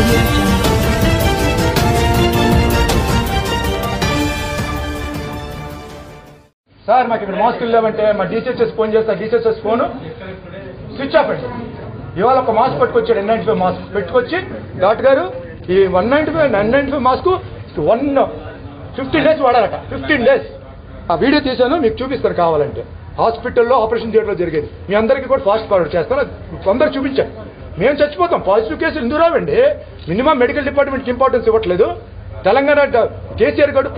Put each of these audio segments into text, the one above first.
Sir మాకు ఇక్కడ మాస్కులు లేవంటే మా డీసీహెచ్ఎస్ ఫోన్ చేస్తా, డీసీహెచ్ఎస్ ఫోన్ స్విచ్ ఆఫ్ అండి. ఇవాళ ఒక మాస్క్ పట్టుకొచ్చాడు, N95 మాస్క్ పెట్టుకొచ్చి డాక్టర్ గారు ఈ 195 మాస్క్ 15 డేస్ వాడాలట. 15 డేస్. ఆ వీడియో తీశాను, మీకు చూపిస్తాను కావాలంటే. హాస్పిటల్లో ఆపరేషన్ థియేటర్లో జరిగేది. మీ అందరికీ కూడా ఫాస్ట్ ఫార్వర్డ్ చేస్తాను, అందరూ చూపించాను. మేము చచ్చిపోతాం, పాజిటివ్ కేసులు ఎందుకు రావండి? మినిమం మెడికల్ డిపార్ట్మెంట్కి ఇంపార్టెన్స్ ఇవ్వట్లేదు. తెలంగాణ కేసీఆర్ గారు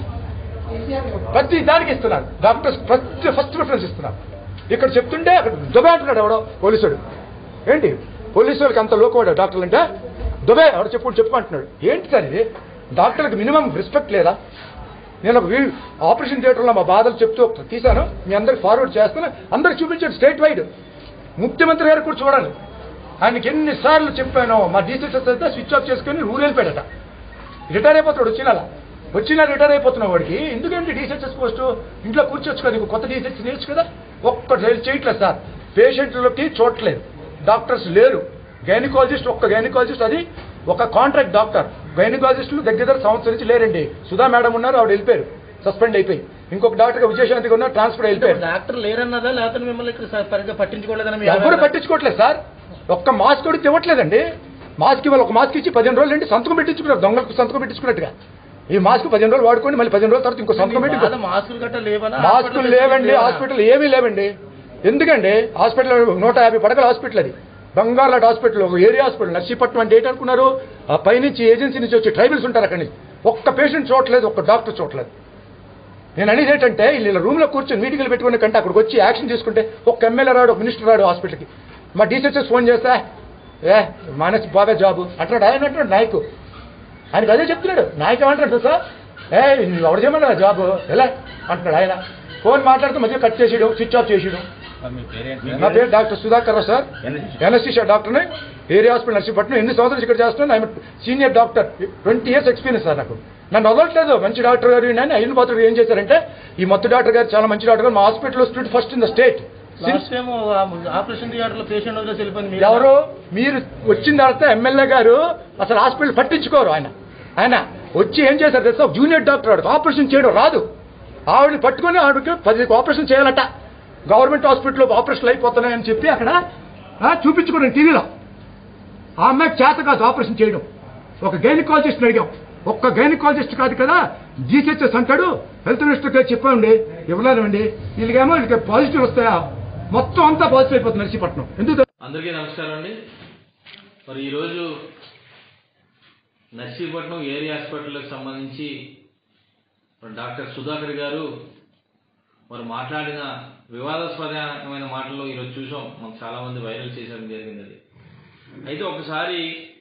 ప్రతి దానికి ఇస్తున్నారు, డాక్టర్స్ ఫస్ట్ ప్రిఫరెన్స్ ఇస్తున్నారు. ఇక్కడ చెప్తుంటే అక్కడ దుబే అంటున్నాడు ఎవడో పోలీసుడు. ఏంటి పోలీసు వాళ్ళకి అంత లోకవాడు డాక్టర్లు అంటే? దుబే ఎవడో చెప్పుకుంటున్నాడు. ఏంటి సార్ ఇది? డాక్టర్లకు మినిమం రెస్పెక్ట్ లేదా? నేను ఒక ఆపరేషన్ థియేటర్లో మా బాధలు చెప్తూ తీశాను, మీ అందరికి ఫార్వర్డ్ చేస్తాను, అందరికి చూపించాడు స్టేట్ వైడ్. ముఖ్యమంత్రి గారు కూడా చూడాలి. ఆయనకి ఎన్నిసార్లు చెప్పాను, మా డీసీఎస్ అయితే స్విచ్ ఆఫ్ చేసుకుని ఊరు వెళ్ళిపోయాడట. రిటైర్ అయిపోతాడు వచ్చినా రిటైర్ అయిపోతున్న వాడికి ఎందుకంటే డీసీహెచ్ఎస్ పోస్టు ఇంట్లో కూర్చోవచ్చు కదా, కొత్త డీసీహెచ్ నేర్చు కదా. ఒక్క చేయట్లేదు సార్. పేషెంట్లకి చూడట్లేదు, డాక్టర్స్ లేరు. గైనకాలజిస్ట్ ఒక్క గైనకాలజిస్ట్, అది ఒక కాంట్రాక్ట్ డాక్టర్. గైనకాలజిస్టులు దగ్గర సంవత్సరం నుంచి లేరండి. సుధా మేడం ఉన్నారు, ఆవిడ వెళ్ళిపోయారు, సస్పెండ్ అయిపోయి. ఇంకొక డాక్టర్ విజయశాంతిగా ఉన్నారు, ట్రాన్స్ఫర్ అయిపోయారు. డాక్టర్ లేరన్నదా లేకపోతే మిమ్మల్ని పట్టించుకోలేదని? ఎవరు పట్టించుకోవట్లేదు సార్. ఒక్క మాస్క్ కూడా ఇవ్వట్లేదండి. మాస్క్ ఇవ్వాలి, ఒక మాస్క్ ఇచ్చి 15 రోజులు అండి సంతకం పెట్టించుకున్నారు, దొంగలకు సంతకం పెట్టించుకున్నట్టుగా. ఈ మాస్క్ 15 రోజులు వాడుకోండి, మళ్ళీ 15 రోజుల తర్వాత ఇంకో సంతకం పెట్టి. మాస్కులు లేవండి, హాస్పిటల్ ఏమీ లేవండి. ఎందుకండి? హాస్పిటల్ 150 పడకల హాస్పిటల్, అది బంగార్లాట్ హాస్పిటల్, ఒక ఏరియా హాస్పిటల్. నర్సీపట్నం అంటే ఏంటనుకున్నారు? ఆ పైనుంచి ఏజెన్సీ నుంచి వచ్చి ట్రైబల్స్ ఉంటారు అక్కడి నుంచి. ఒక్క పేషెంట్ చూడట్లేదు, ఒక్క డాక్టర్ చూడట్లేదు. నేను అనేది ఏంటంటే వీళ్ళ రూమ్లో కూర్చొని మీటింగ్లు పెట్టుకునే కంటే అక్కడికి వచ్చి యాక్షన్ తీసుకుంటే ఒక్క ఎమ్మెల్యే రాడు, ఒక మినిస్టర్ రాడు హాస్పిటల్కి. మా డీసీహెచ్ఎస్ ఫోన్ చేస్తే మానేసి బాగా జాబు అంటున్నాడు. ఆయన అంటున్నాడు నాయకు, ఆయనకు అదే చెప్తున్నాడు. నాయకు ఏమంటాడు సార్, నువ్వు ఎవరు చేయమన్నా జాబు ఎలా అంటున్నాడు ఆయన. ఫోన్ మాట్లాడుతూ మధ్య కట్ చేసేయడం, స్విచ్ ఆఫ్ చేసేయడం. నా పేరు doctor Sudhakar Rao sir, NSC డాక్టర్ని, ఏరియా హాస్పిటల్ నర్సీపట్నం. ఎన్ని సంవత్సరాలు ఇక్కడ చేస్తున్నాను, ఆయన senior doctor, 20 years experience sir నాకు. నన్ను వదలట్లేదు. మంచి డాక్టర్ గారు ఆయన అయిన పాత్ర ఏం చేశారంటే, ఈ మొత్తం డాక్టర్ గారు చాలా మంచి డాక్టర్ గారు, మా హాస్పిటల్లో stood first in the state. Operation థియేటర్లో పేషెంట్ ఎవరు మీరు వచ్చిన తర్వాత ఎమ్మెల్యే గారు అసలు హాస్పిటల్ పట్టించుకోరు. ఆయన వచ్చి ఏం చేశారు తెలుసా? జూనియర్ డాక్టర్ ఆవిడకి ఆపరేషన్ చేయడం రాదు, ఆవిడని పట్టుకొని ఆవిడకి 10 ఆపరేషన్ చేయాలట. గవర్నమెంట్ హాస్పిటల్లో ఆపరేషన్లు అయిపోతున్నాయని చెప్పి అక్కడ చూపించుకున్నాను టీవీలో. ఆ అమ్మాయికి చేత కాదు ఆపరేషన్ చేయడం. ఒక గైనకాలజిస్ట్ని అడిగాం, ఒక్క గైనకాలజిస్ట్ కాదు కదా జీసీహెచ్ఎస్ అంటాడు. హెల్త్ మినిస్టర్ గారు చెప్పండి, ఇవ్వలేదండి. వీళ్ళకి పాజిటివ్ వస్తాయా? మొత్తం అంతా పాజిటివ్ అయిపోతుంది నర్సీపట్నం. ఎందుకు? అందరికీ నమస్కారం అండి. మరి ఈరోజు నర్సీపట్నం ఏరియా హాస్పిటల్కి సంబంధించి డాక్టర్ సుధాకర్ గారు మరి మాట్లాడిన వివాదాస్పదమైన మాటలు ఈరోజు చూసాం. మనకు చాలామంది వైరల్ చేసేయడం జరిగింది. అది అయితే ఒకసారి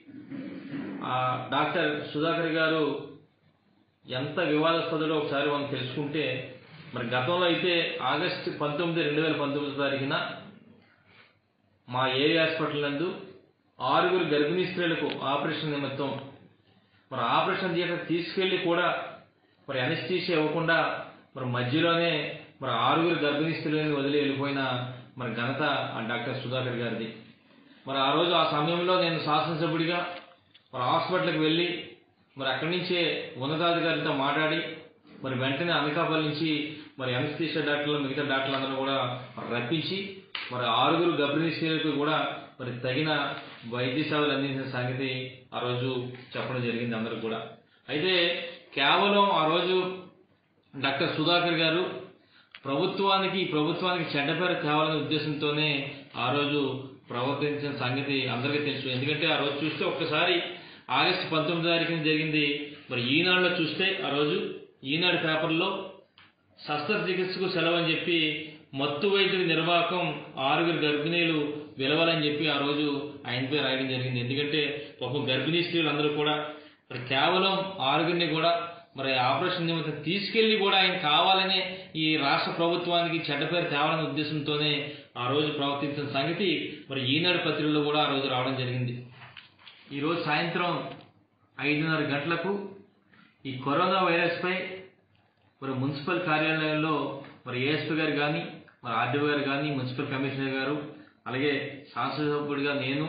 డాక్టర్ సుధాకర్ గారు ఎంత వివాదాస్పదలో ఒకసారి మనం తెలుసుకుంటే, మరి గతంలో అయితే ఆగస్టు 19, 2019 తారీఖున మా ఏరియా హాస్పిటల్ నందు 6 గర్భిణీ స్త్రీలకు ఆపరేషన్ నిమిత్తం మరి ఆపరేషన్ థియేటర్ తీసుకెళ్లి కూడా మరి అనెస్థీషియా ఇవ్వకుండా మరి మధ్యలోనే మరి 6 గర్భిణీ స్త్రీలను వదిలి వెళ్ళిపోయిన మరి ఘనత ఆ డాక్టర్ సుధాకర్ గారిది. మరి ఆ రోజు ఆ సమయంలో నేను శాసనసభ్యుడిగా మరి హాస్పిటల్కి వెళ్ళి మరి అక్కడి నుంచే ఉన్నతాధికారులతో మాట్లాడి మరి వెంటనే అనకాపల్లి నుంచి మరి అనెస్థీషియా డాక్టర్లు మిగతా డాక్టర్లు అందరూ కూడా రప్పించి మరి 6 గర్భిణీ స్త్రీలకు కూడా మరి తగిన వైద్య సేవలు అందించిన సంగతి ఆ రోజు చెప్పడం జరిగింది అందరూ కూడా. అయితే కేవలం ఆ రోజు డాక్టర్ సుధాకర్ గారు ప్రభుత్వానికి చెడ్డ పేరు తేవాలనే ఉద్దేశంతోనే ఆ రోజు ప్రవర్తించిన సంగతి అందరికీ తెలుసు. ఎందుకంటే ఆ రోజు చూస్తే ఒక్కసారి ఆగస్టు 19 తారీఖున జరిగింది. మరి ఈనాడులో చూస్తే ఆ రోజు ఈనాడు పేపర్లో శస్త్రచికిత్సకు సెలవు అని చెప్పి మత్తు వైద్యుల నిర్వాహకం 6 గర్భిణీలు విలవాలని చెప్పి ఆ రోజు ఆయనపై రాయడం జరిగింది. ఎందుకంటే పాపం గర్భిణీ స్త్రీలు అందరూ కూడా మరి కేవలం 6 కూడా మరి ఆపరేషన్ నిమిత్తం తీసుకెళ్లి కూడా ఆయన కావాలనే ఈ రాష్ట్ర ప్రభుత్వానికి చెడ్డ పేరు తేవాలనే ఉద్దేశంతోనే ఆ రోజు ప్రవర్తించిన సంగతి మరి ఈనాడు పత్రికలో కూడా ఆ రోజు రావడం జరిగింది. ఈరోజు సాయంత్రం 5:30 గంటలకు ఈ కరోనా వైరస్పై మరి మున్సిపల్ కార్యాలయంలో మరి ఏఎస్పీ గారు కానీ, మరి ఆర్డీఓ గారు కానీ, మున్సిపల్ కమిషనర్ గారు, అలాగే శాసనసభ్యుడిగా నేను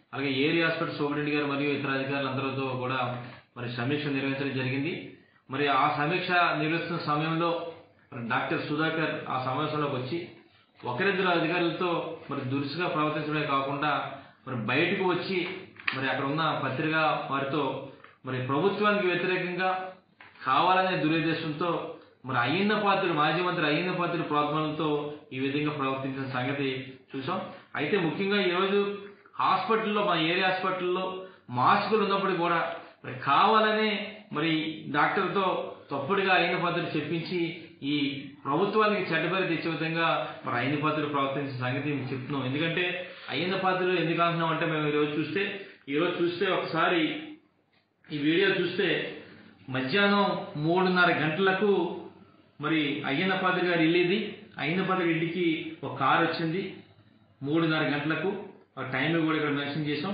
అలాగే ఏరియా హాస్పిటల్ సూపరింటెండెంట్ గారు మరియు ఇతర అధికారులందరితో కూడా మరి సమీక్ష నిర్వహించడం జరిగింది. మరి ఆ సమీక్ష నిర్వహిస్తున్న సమయంలో డాక్టర్ సుధాకర్ ఆ సమావేశంలోకి వచ్చి ఒకరిద్దరు అధికారులతో మరి దురుసుగా ప్రవర్తించడమే కాకుండా మరి బయటకు వచ్చి మరి అక్కడ ఉన్న పత్రికా వారితో మరి ప్రభుత్వానికి వ్యతిరేకంగా కావాలనే దురుద్దేశంతో మరి అయ్యన్న పాత్రుడు మాజీ మంత్రి అయ్యన్న పాత్రుడు ప్రోద్బలంతో ఈ విధంగా ప్రవర్తించిన సంగతి చూసాం. అయితే ముఖ్యంగా ఈరోజు హాస్పిటల్లో మా ఏరియా హాస్పిటల్లో మాస్కులు ఉన్నప్పటికీ కూడా మరి కావాలనే మరి డాక్టర్తో తప్పుడుగా అయ్యన్న పాత్రుడు చెప్పించి ఈ ప్రభుత్వానికి చెడ్డపేరు తెచ్చే విధంగా మరి అయ్యన్న పాత్రుడు ప్రవర్తించిన సంగతి మేము చెప్తున్నాం. ఎందుకంటే అయ్యన్న పాత్రుడు ఎందుకు అంటున్నాం అంటే మేము ఈరోజు చూస్తే ఒకసారి ఈ వీడియో చూస్తే మధ్యాహ్నం 3:30 గంటలకు మరి అయ్యన్న పాత్రుడు గారి ఇల్లు అయ్యన్న పాత్రుడు ఇంటికి ఒక కారు వచ్చింది 3:30 గంటలకు. ఆ టైం కూడా ఇక్కడ మెన్షన్ చేసాం.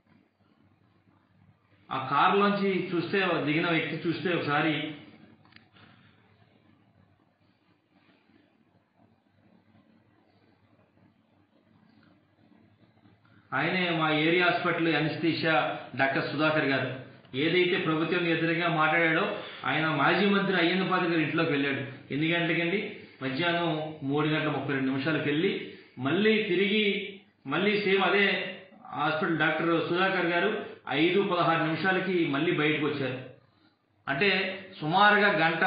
ఆ కారులోంచి చూస్తే దిగిన వ్యక్తి చూస్తే ఒకసారి ఆయనే మా area hospital anaesthesia doctor Sudhakar గారు. ఏదైతే ప్రభుత్వం వ్యతిరేకంగా మాట్లాడాడో ఆయన మాజీ మంత్రి అయ్యన్న పాత్రుడు గారి ఇంట్లోకి వెళ్ళాడు. ఎన్ని గంటలకండి? మధ్యాహ్నం 3:32 వెళ్ళి మళ్ళీ సేమ్ అదే హాస్పిటల్ డాక్టర్ సుధాకర్ గారు 5:16 మళ్ళీ బయటకు వచ్చారు. అంటే సుమారుగా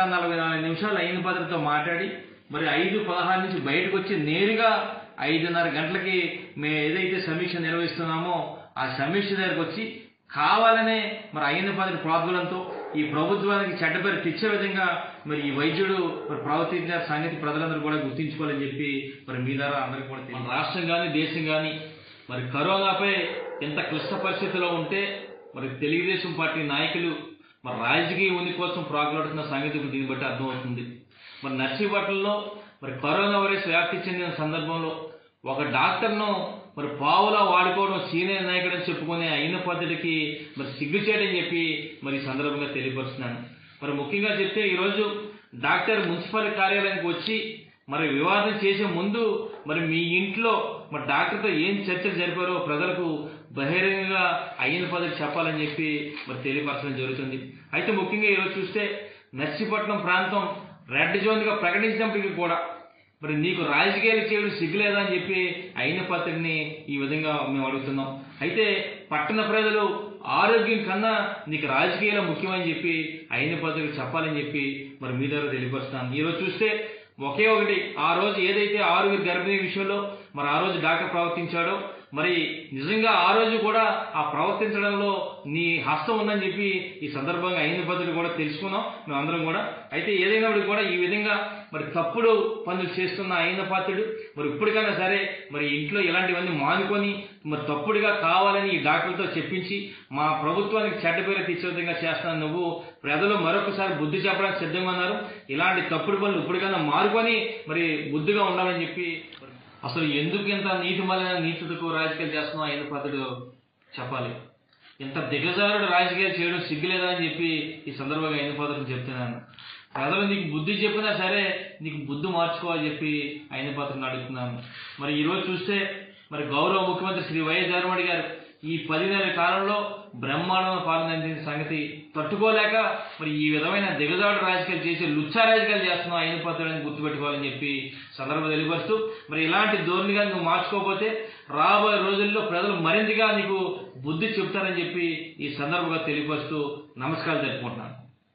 1:44 అయ్యన్న పాత్రుడితో మాట్లాడి మరి 5:16 నుంచి బయటకు వచ్చి నేరుగా 5:30 గంటలకి మేము ఏదైతే సమీక్ష నిర్వహిస్తున్నామో ఆ సమీక్ష దగ్గరకు వచ్చి కావాలనే మరి అయ్యన్న పాత్రుడి ప్రోద్బలంతో ఈ ప్రభుత్వానికి చెడ్డపేరు తెచ్చే విధంగా మరి ఈ వైద్యుడు మరి ప్రవర్తించిన సంగతి ప్రజలందరూ కూడా గుర్తించుకోవాలని చెప్పి మరి మీ ద్వారా అందరికీ కూడా మన రాష్ట్రం కానీ దేశం కానీ మరి కరోనాపై ఎంత క్లిష్ట పరిస్థితిలో ఉంటే మరి తెలుగుదేశం పార్టీ నాయకులు మరి రాజకీయ ఉనికి కోసం ప్రాకులాడుతున్న సంగతి దీన్ని బట్టి అర్థమవుతుంది. మరి నర్సీపట్నంలో మరి కరోనా వైరస్ వ్యాప్తి చెందిన సందర్భంలో ఒక డాక్టర్ను మరి పావులా వాడుకోవడం సీనియర్ నాయకుడు అని చెప్పుకునే అయ్యన్న పాత్రుడికి మరి సిగ్గుచేటని చెప్పి మరి ఈ సందర్భంగా తెలియపరుస్తున్నాను. మరి ముఖ్యంగా చెప్తే ఈరోజు డాక్టర్ మున్సిపల్ కార్యాలయానికి వచ్చి మరి వివాదం చేసే ముందు మరి మీ ఇంట్లో మరి డాక్టర్తో ఏం చర్చలు జరిపారో ప్రజలకు బహిరంగంగా అయ్యన్న పాత్రుడికి చెప్పాలని చెప్పి మరి తెలియపరచడం జరుగుతుంది. అయితే ముఖ్యంగా ఈరోజు చూస్తే నర్సీపట్నం ప్రాంతం రెడ్ జోన్గా ప్రకటించినప్పటికీ కూడా మరి నీకు రాజకీయాలు చేయడం సిగ్గులేదా అని చెప్పి అయ్యన్న పాత్రుడిని ఈ విధంగా మేము అడుగుతున్నాం. అయితే పట్టణ ప్రజలు ఆరోగ్యం కన్నా నీకు రాజకీయాలు ముఖ్యమని చెప్పి అయ్యన్న పాత్రుడికి చెప్పాలని చెప్పి మరి మీ ద్వారా తెలియపరుస్తాను. ఈరోజు చూస్తే ఒకే ఒకటి ఆ రోజు ఏదైతే 6 గర్భిణీ విషయంలో మరి ఆ రోజు డాక్టర్ ప్రవర్తించాడో మరి నిజంగా ఆ రోజు కూడా ఆ ప్రవర్తించడంలో నీ హస్తం ఉందని చెప్పి ఈ సందర్భంగా అయ్యన్న పాత్రుడు కూడా తెలుసుకున్నాం మేమందరం కూడా. అయితే ఏదైనప్పటికీ కూడా ఈ విధంగా మరి తప్పుడు పనులు చేస్తున్న అయ్యన్న పాత్రుడు మరి ఇప్పటికైనా సరే మరి ఇంట్లో ఇలాంటివన్నీ మానుకొని మరి తప్పుడుగా కావాలని ఈ డాక్టర్లతో చెప్పించి మా ప్రభుత్వానికి చెడ్డ పేరు తెచ్చే విధంగా చేస్తాను నువ్వు ప్రజలు మరొకసారి బుద్ధి చెప్పడానికి సిద్ధంగా ఉన్నారు. ఇలాంటి తప్పుడు పనులు ఇప్పటికైనా మానుకొని మరి బుద్ధిగా ఉండాలని చెప్పి అసలు ఎందుకు ఇంత నీతితో రాజకీయాలు చేస్తున్నావు అయ్యన్న పాత్రుడు చెప్పాలి. ఇంత దిగజారుడు రాజకీయాలు చేయడం సిగ్గులేదా అని చెప్పి ఈ సందర్భంగా అయ్యన్న పాత్రుడు చెప్తున్నాను. ప్రజలు నీకు బుద్ధి చెప్పినా సరే నీకు బుద్ధి మార్చుకోవాలని చెప్పి అయ్యన్న పాత్రుడిని అడుగుతున్నాను. మరి ఈరోజు చూస్తే మరి గౌరవ ముఖ్యమంత్రి శ్రీ వైఎస్ జగన్మోహన్ రెడ్డి గారు ఈ 10 నెలల కాలంలో బ్రహ్మాండమైన పాలన అందించిన సంగతి తట్టుకోలేక మరి ఈ విధమైన దిగజాడు రాజకీయాలు చేసి లుచ్చా రాజకీయాలు చేస్తున్నావు అయ్యన్న పాత్రుడిని గుర్తుపెట్టుకోవాలని చెప్పి సందర్భం తెలియపరుస్తూ మరి ఇలాంటి ధోరణిగా నువ్వు మార్చుకోకపోతే రాబోయే రోజుల్లో ప్రజలు మరింతగా నీకు బుద్ధి చెప్తారని చెప్పి ఈ సందర్భంగా తెలియపరుస్తూ నమస్కారాలు తెలుపుకుంటున్నాను.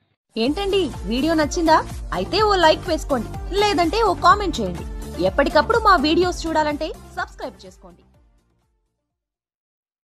ఏంటండి వీడియో నచ్చిందా? అయితే ఓ లైక్ వేసుకోండి, లేదంటే ఓ కామెంట్ చేయండి. ఎప్పటికప్పుడు మా వీడియోస్ చూడాలంటే సబ్స్క్రైబ్ చేసుకోండి.